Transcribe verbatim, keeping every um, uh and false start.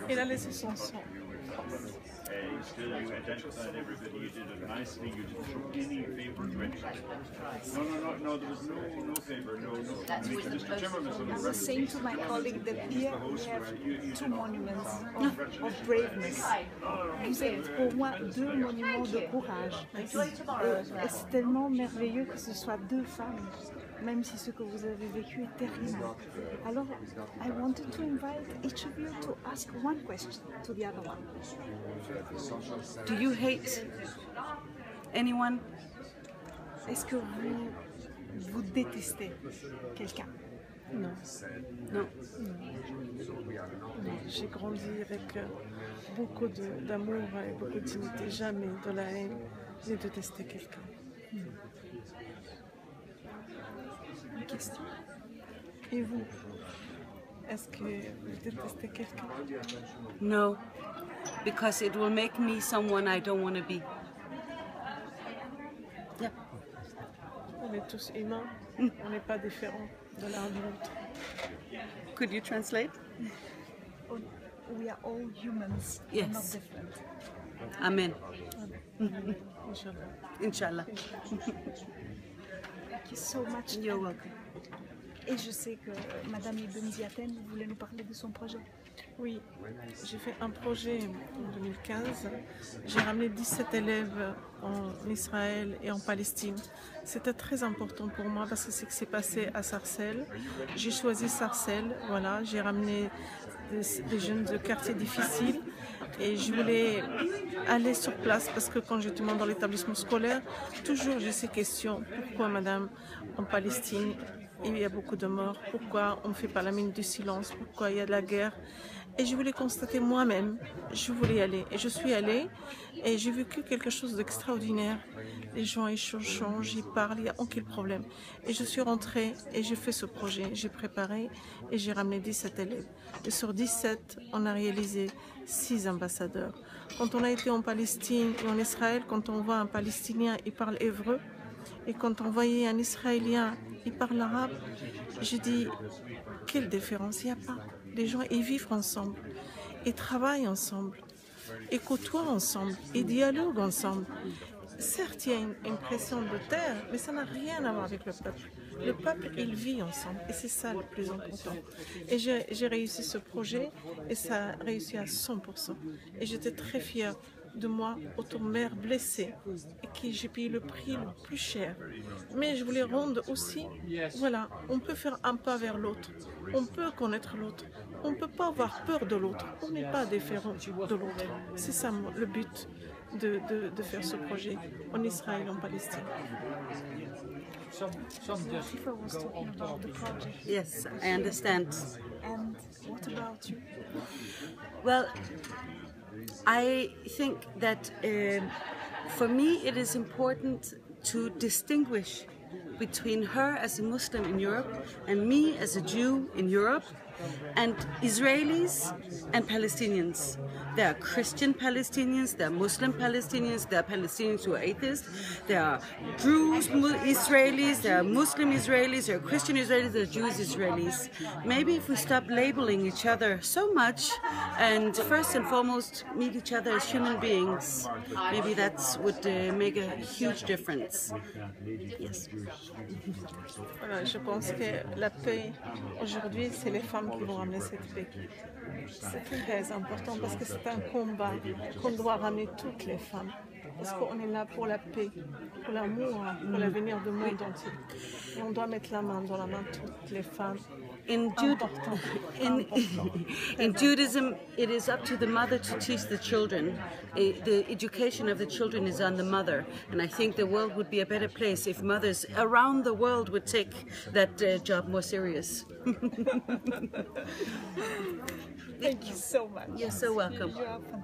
Il a laissé son sang. Uh, still, you identified everybody, you did it nicely, you didn't show any favour to anybody. No, no, no, no, there was no, no favour, no, no. Mister Timmermans I was saying to my colleague that here we have two monuments of, of braveness. Vous êtes pour moi deux monuments de courage. Et c'est tellement merveilleux que ce soit deux femmes, même si ce que vous avez vécu est terrible. Alors, I wanted to invite each of you to ask one question to the other one. Do you hate anyone? Est-ce que vous, vous détestez quelqu'un? Non. Non. Non. J'ai grandi avec euh, beaucoup d'amour et beaucoup de dignité, jamais de la haine. J'ai détesté quelqu'un. Une question. Et vous? Est-ce que vous détestez quelqu'un? No, because it will make me someone I don't want to be. Yeah. On est tous humains, on n'est pas différents de l'un de l'autre. Could you translate? We are all humans, yes. Not different. Amen. Amen. Inshallah. Inshallah. Thank you so much. You're welcome. Et je sais que Madame Ibn Ziaten voulait nous parler de son projet. Oui, j'ai fait un projet en deux mille quinze. J'ai ramené dix-sept élèves en Israël et en Palestine. C'était très important pour moi parce que c'est ce qui s'est passé à Sarcelles. J'ai choisi Sarcelles, voilà. J'ai ramené des, des jeunes de quartiers difficiles et je voulais aller sur place parce que quand j'étais dans l'établissement scolaire, toujours j'ai ces questions. Pourquoi, madame, en Palestine, il y a beaucoup de morts? Pourquoi on ne fait pas la minute du silence? Pourquoi il y a de la guerre? Et je voulais constater moi-même, je voulais y aller. Et je suis allée et j'ai vécu quelque chose d'extraordinaire. Les gens échangent, ils parlent, il n'y a aucun problème. Et je suis rentrée et j'ai fait ce projet. J'ai préparé et j'ai ramené dix-sept élèves. Et sur dix-sept, on a réalisé six ambassadeurs. Quand on a été en Palestine et en Israël, quand on voit un Palestinien, il parle hébreu. Et quand on voyait un Israélien, il parle arabe, j'ai dit, quelle différence, il n'y a pas. Les gens, ils vivent ensemble, ils travaillent ensemble, ils côtoient ensemble, ils dialoguent ensemble. Certes, il y a une, une pression de terre, mais ça n'a rien à voir avec le peuple. Le peuple, il vit ensemble, et c'est ça le plus important. Et j'ai réussi ce projet, et ça a réussi à cent pour cent. Et j'étais très fière de moi, auto-mère blessée, et qui j'ai payé le prix le plus cher. Mais je voulais rendre aussi, voilà, on peut faire un pas vers l'autre, on peut connaître l'autre, on ne peut pas avoir peur de l'autre, on n'est pas différent de l'autre. C'est ça le but de, de, de faire ce projet en Israël et en Palestine. Yes, I understand. And what about you? Well, I think that uh, for me it is important to distinguish between her as a Muslim in Europe and me as a Jew in Europe, and Israelis and Palestinians. There are Christian Palestinians, there are Muslim Palestinians, there are Palestinians who are atheists, there are Druze Israelis, there are Muslim Israelis, there are Christian Israelis, there are Jewish Israelis. Maybe if we stop labeling each other so much and first and foremost meet each other as human beings, maybe that would uh, make a huge difference. Yes. Voilà, je pense que la paix, aujourd'hui, c'est les femmes qui vont ramener cette paix. C'est très important parce que c'est un combat qu'on doit ramener toutes les femmes. Parce qu'on est là pour la paix, pour l'amour, pour l'avenir du monde entier. Et on doit mettre la main dans la main toutes les femmes. In, Jude, in, in Judaism, it is up to the mother to teach the children. The education of the children is on the mother. And I think the world would be a better place if mothers around the world would take that uh, job more serious. Thank you so much. You're so welcome.